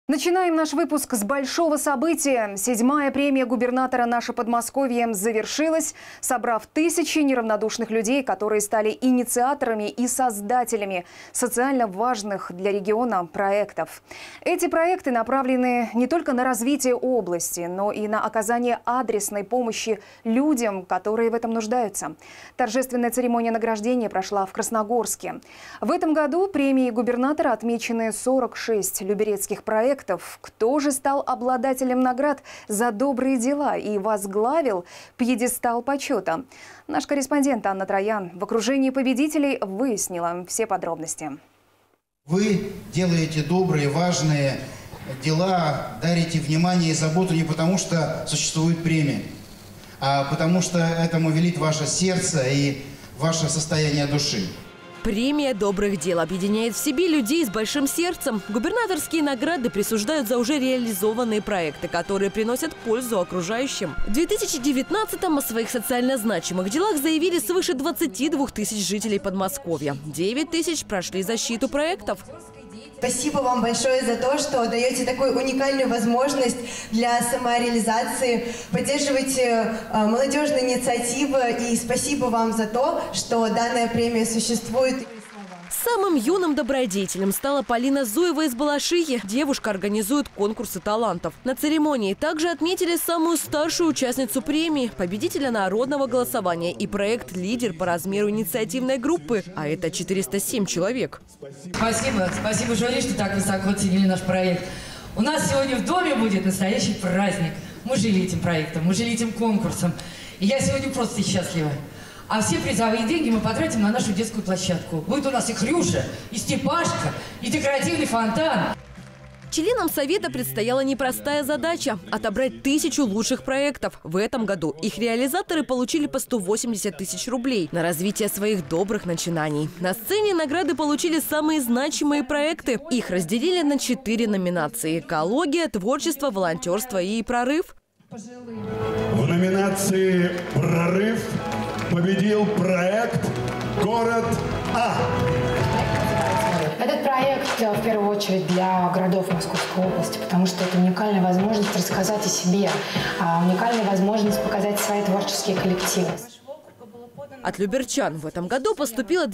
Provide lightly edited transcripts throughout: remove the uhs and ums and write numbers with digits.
Начинаем наш выпуск с большого события. 7-я премия губернатора «Наше Подмосковье» завершилась, собрав тысячи неравнодушных людей, которые стали инициаторами и создателями социально важных для региона проектов. Эти проекты направлены не только на развитие области, но и на оказание адресной помощи людям, которые в этом нуждаются. Торжественная церемония награждения прошла в Красногорске. В этом году премией губернатора отмечены 46 люберецких проектов. Кто же стал обладателем наград за добрые дела и возглавил пьедестал почета? Наш корреспондент Анна Троян в окружении победителей выяснила все подробности. Вы делаете добрые, важные дела, дарите внимание и заботу не потому, что существует премия, а потому что этому велит ваше сердце и ваше состояние души. Премия добрых дел объединяет в себе людей с большим сердцем. Губернаторские награды присуждают за уже реализованные проекты, которые приносят пользу окружающим. В 2019-м о своих социально значимых делах заявили свыше 22 тысяч жителей Подмосковья. 9 тысяч прошли защиту проектов. Спасибо вам большое за то, что даете такую уникальную возможность для самореализации, поддерживаете молодежные инициативы. И спасибо вам за то, что данная премия существует. Самым юным добродетелем стала Полина Зуева из Балашихи. Девушка организует конкурсы талантов. На церемонии также отметили самую старшую участницу премии, победителя народного голосования и проект «Лидер» по размеру инициативной группы. А это 407 человек. Спасибо, жюри, что так высоко оценили наш проект. У нас сегодня в доме будет настоящий праздник. Мы жили этим проектом, мы жили этим конкурсом. И я сегодня просто счастлива. А все призовые деньги мы потратим на нашу детскую площадку. Будет у нас и Хрюша, и Степашка, и декоративный фонтан. Членам Совета предстояла непростая задача – отобрать 1000 лучших проектов. В этом году их реализаторы получили по 180 тысяч рублей на развитие своих добрых начинаний. На сцене награды получили самые значимые проекты. Их разделили на 4 номинации – экология, творчество, волонтерство и прорыв. В номинации «Прорыв» победил проект «Город А». Этот проект в первую очередь для городов Московской области, потому что это уникальная возможность рассказать о себе, уникальная возможность показать свои творческие коллективы. От люберчан в этом году поступило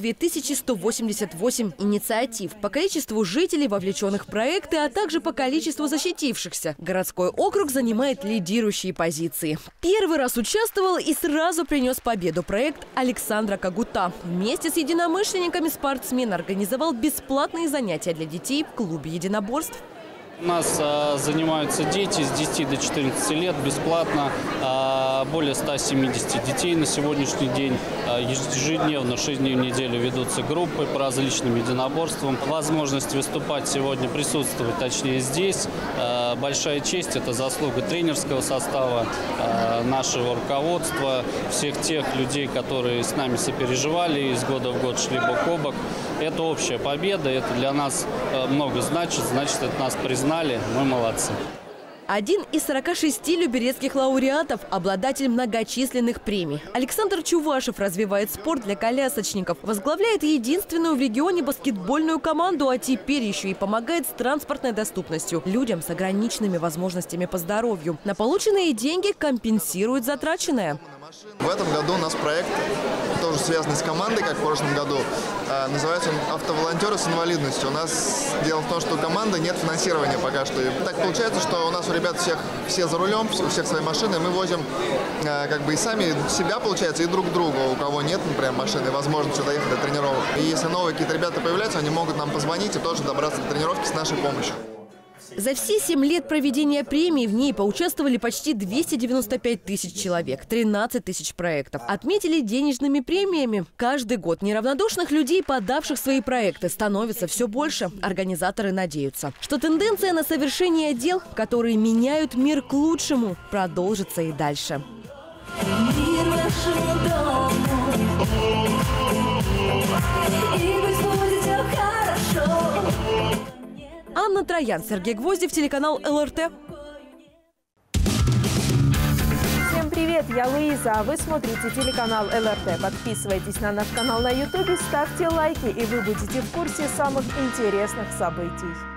2188 инициатив по количеству жителей, вовлеченных в проекты, а также по количеству защитившихся. Городской округ занимает лидирующие позиции. Первый раз участвовал и сразу принес победу проект Александра Когута. Вместе с единомышленниками спортсмен организовал бесплатные занятия для детей в клубе единоборств. У нас занимаются дети с 10 до 14 лет бесплатно. Более 170 детей на сегодняшний день. Ежедневно, 6 дней в неделю ведутся группы по различным единоборствам. Возможность выступать сегодня, присутствовать, точнее, здесь. Большая честь – это заслуга тренерского состава, нашего руководства, всех тех людей, которые с нами сопереживали, из года в год шли бок о бок. Это общая победа, это для нас много значит, значит, это нас признали, мы молодцы. Один из 46 люберецких лауреатов – обладатель многочисленных премий. Александр Чувашев развивает спорт для колясочников, возглавляет единственную в регионе баскетбольную команду, а теперь еще и помогает с транспортной доступностью людям с ограниченными возможностями по здоровью. На полученные деньги компенсирует затраченное. В этом году у нас проект, тоже связанный с командой, как в прошлом году. Называется он «Автоволонтеры с инвалидностью». У нас дело в том, что у команды нет финансирования пока что. И так получается, что у нас у ребят все за рулем, у всех свои машины. Мы возим как бы и сами себя, получается, и друг друга. У кого нет, например, машины, возможности доехать до тренировок. И если новые какие-то ребята появляются, они могут нам позвонить и тоже добраться до тренировки с нашей помощью. За все 7 лет проведения премии в ней поучаствовали почти 295 тысяч человек, 13 тысяч проектов. Отметили денежными премиями. Каждый год неравнодушных людей, подавших свои проекты, становится все больше. Организаторы надеются, что тенденция на совершение дел, которые меняют мир к лучшему, продолжится и дальше. Анна Троян, Сергей Гвоздев, телеканал ЛРТ. Всем привет, я Луиза, а вы смотрите телеканал ЛРТ. Подписывайтесь на наш канал на YouTube, ставьте лайки, и вы будете в курсе самых интересных событий.